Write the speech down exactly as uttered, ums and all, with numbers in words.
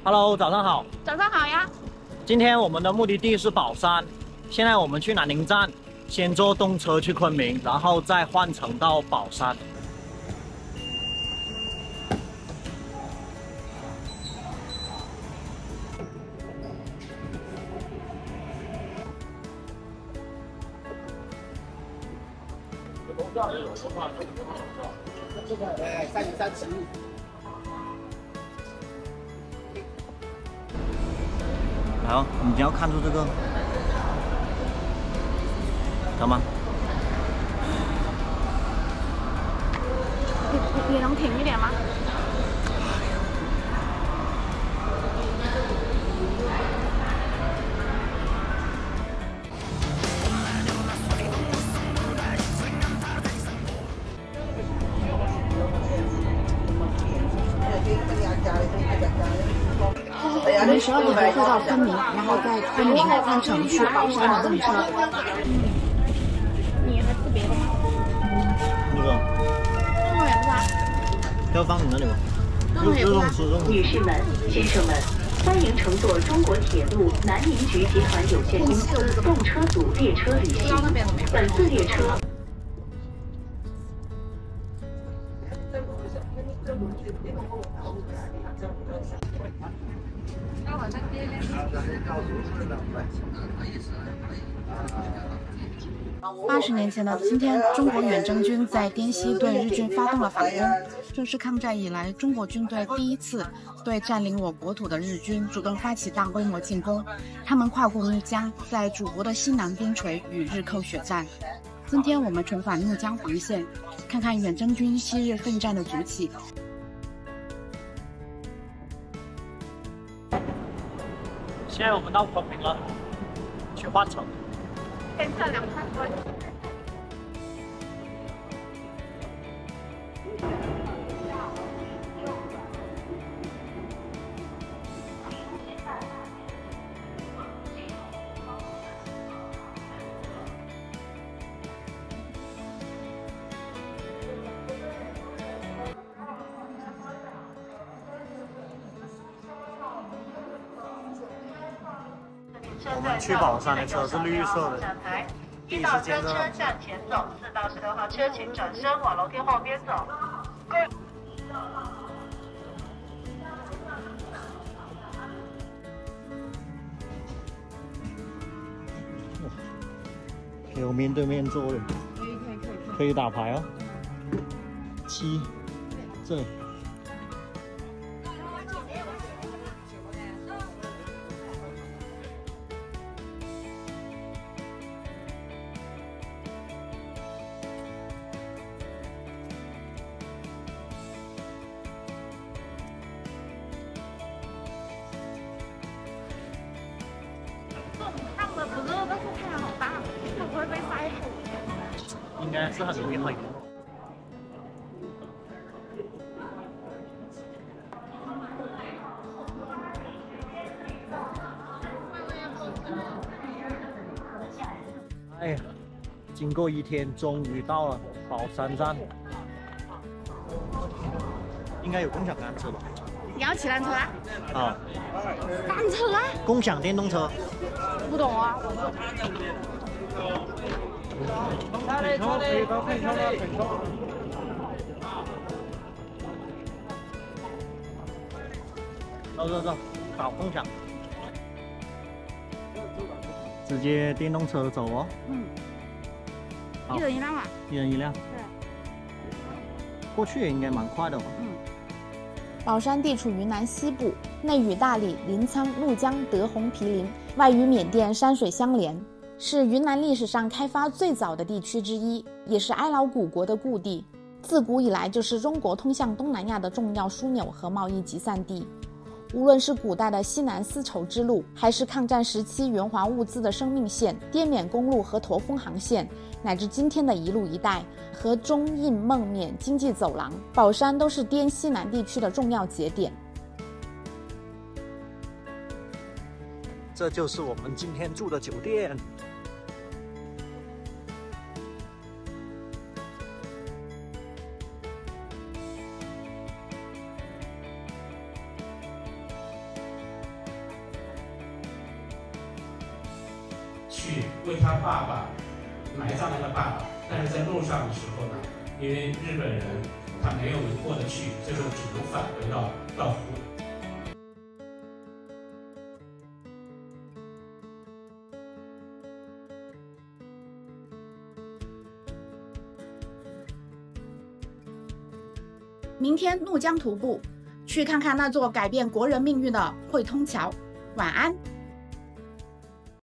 Hello，早上好。 早上好呀。 今天我们的目的地是宝山，现在我们去南宁站，先坐动车去昆明，然后再换乘到宝山。 哎，三十三十五。 来哦，你要看住这个，懂吗？ 你你能停一点吗？ 我们十二点会到昆明，然后在昆明换乘去宝山的动车。 嗯，你还吃别的吗？ 那个， 这个也不差。 要放你那里吗？ 这个也不差。 女士们、先生们，欢迎乘坐中国铁路南宁局集团有限公司动车组列车旅行。本次列车。 八十年前的今天，中国远征军在滇西对日军发动了反攻，这是抗战以来中国军队第一次对占领我国土的日军主动发起大规模进攻。他们跨过怒江，在祖国的西南边陲与日寇血战。今天我们重返怒江防线，看看远征军昔日奋战的足迹。 现在我们到昆明了，去换乘。 天色两三分。 我们去宝山的车是绿色的。第一次见到。 车站前走，四到十六号车请转身往楼梯后边走。 可以有面对面坐的， 可以可以可以。 可以打牌哦。七，这里。 上的不热，但是太阳好大，会不会被晒死？ 应该是很容易黑的。哎呀，经过一天，终于到了宝山站。应该有共享单车吧？ 你要骑单车啊？ 啊， 单车啊？ 共享电动车。 不懂啊。 走走走，搞共享。直接电动车走哦。 嗯。 好， 一人一辆嘛。 一人一辆。 对。 过去也应该蛮快的哦。 嗯。 宝山地处云南西部，内与大理、临沧、怒江、德宏毗邻，外与缅甸山水相连，是云南历史上开发最早的地区之一，也是哀牢古国的故地。自古以来就是中国通向东南亚的重要枢纽和贸易集散地。无论是古代的西南丝绸之路，还是抗战时期援华物资的生命线滇缅公路和驼峰航线，乃至今天的一路一带和中印孟缅经济走廊，宝山都是滇西南地区的重要节点。 这就是我们今天住的酒店。 为他爸爸埋葬他的爸爸，但是在路上的时候呢，因为日本人他没有能过得去，最后只能返回到到湖。 明天怒江徒步，去看看那座改变国人命运的汇通桥。晚安。